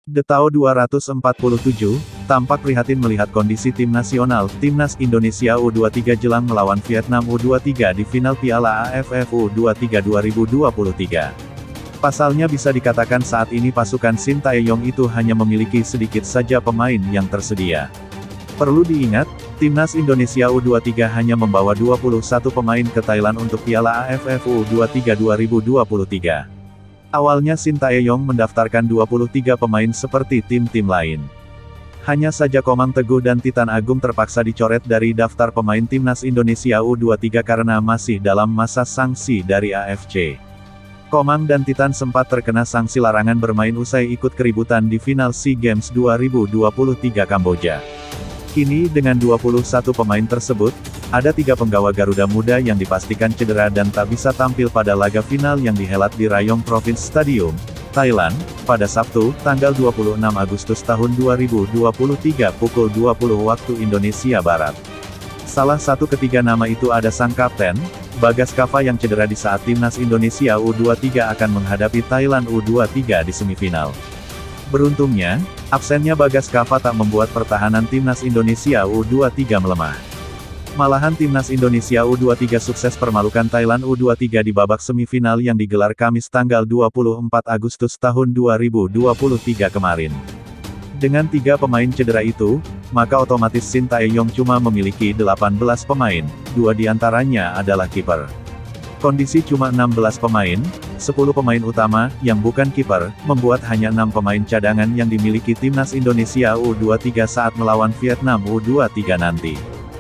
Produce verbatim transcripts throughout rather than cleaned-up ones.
The Tao dua ratus empat puluh tujuh, tampak prihatin melihat kondisi tim nasional, Timnas Indonesia U dua puluh tiga jelang melawan Vietnam U dua puluh tiga di final Piala A F F U dua puluh tiga dua ribu dua puluh tiga. Pasalnya bisa dikatakan saat ini pasukan Shin Tae-yong itu hanya memiliki sedikit saja pemain yang tersedia. Perlu diingat, Timnas Indonesia U dua puluh tiga hanya membawa dua puluh satu pemain ke Thailand untuk Piala A F F U dua puluh tiga dua ribu dua puluh tiga. Awalnya Shin Tae-yong mendaftarkan dua puluh tiga pemain seperti tim-tim lain. Hanya saja Komang Teguh dan Titan Agung terpaksa dicoret dari daftar pemain Timnas Indonesia U dua puluh tiga karena masih dalam masa sanksi dari A F C. Komang dan Titan sempat terkena sanksi larangan bermain usai ikut keributan di final SEA Games dua ribu dua puluh tiga Kamboja. Kini dengan dua puluh satu pemain tersebut, ada tiga penggawa Garuda Muda yang dipastikan cedera dan tak bisa tampil pada laga final yang dihelat di Rayong Province Stadium, Thailand, pada Sabtu, tanggal dua puluh enam Agustus tahun dua ribu dua puluh tiga pukul dua puluh waktu Indonesia Barat. Salah satu ketiga nama itu ada sang kapten, Bagas Kava yang cedera di saat Timnas Indonesia U dua puluh tiga akan menghadapi Thailand U dua puluh tiga di semifinal. Beruntungnya, absennya Bagas Kava tak membuat pertahanan Timnas Indonesia U dua puluh tiga melemah. Malahan Timnas Indonesia U dua puluh tiga sukses permalukan Thailand U dua puluh tiga di babak semifinal yang digelar Kamis tanggal dua puluh empat Agustus tahun dua ribu dua puluh tiga kemarin. Dengan tiga pemain cedera itu, maka otomatis Shin Tae-yong cuma memiliki delapan belas pemain, dua diantaranya adalah kiper. Kondisi cuma enam belas pemain, sepuluh pemain utama, yang bukan kiper, membuat hanya enam pemain cadangan yang dimiliki Timnas Indonesia U dua puluh tiga saat melawan Vietnam U dua puluh tiga nanti.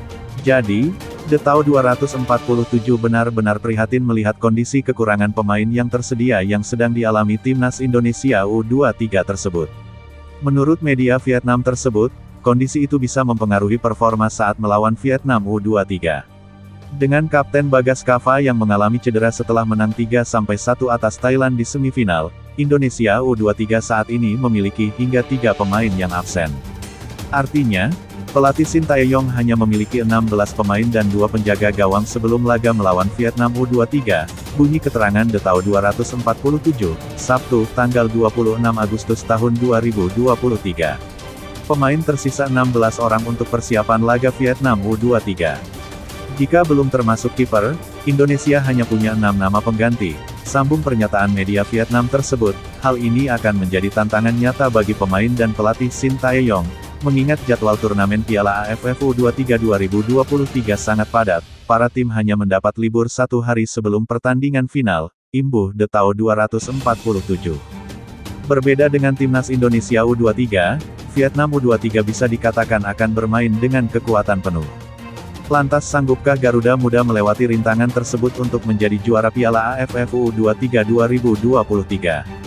Jadi, The Tao dua ratus empat puluh tujuh benar-benar prihatin melihat kondisi kekurangan pemain yang tersedia yang sedang dialami Timnas Indonesia U dua puluh tiga tersebut. Menurut media Vietnam tersebut, kondisi itu bisa mempengaruhi performa saat melawan Vietnam U dua puluh tiga. Dengan Kapten Bagas Kava yang mengalami cedera setelah menang tiga satu atas Thailand di semifinal, Indonesia U dua puluh tiga saat ini memiliki hingga tiga pemain yang absen. Artinya, pelatih Shin Tae-yong hanya memiliki enam belas pemain dan dua penjaga gawang sebelum laga melawan Vietnam U dua puluh tiga, bunyi keterangan The Tao dua ratus empat puluh tujuh, Sabtu, tanggal dua puluh enam Agustus tahun dua ribu dua puluh tiga. Pemain tersisa enam belas orang untuk persiapan laga Vietnam U dua puluh tiga. Jika belum termasuk kiper, Indonesia hanya punya enam nama pengganti. Sambung pernyataan media Vietnam tersebut, hal ini akan menjadi tantangan nyata bagi pemain dan pelatih Shin Tae-yong, mengingat jadwal turnamen Piala A F F U dua puluh tiga dua ribu dua puluh tiga sangat padat, para tim hanya mendapat libur satu hari sebelum pertandingan final, imbuh The Tao dua ratus empat puluh tujuh. Berbeda dengan Timnas Indonesia U dua puluh tiga, Vietnam U dua puluh tiga bisa dikatakan akan bermain dengan kekuatan penuh. Lantas sanggupkah Garuda Muda melewati rintangan tersebut untuk menjadi juara Piala A F F U dua puluh tiga dua ribu dua puluh tiga?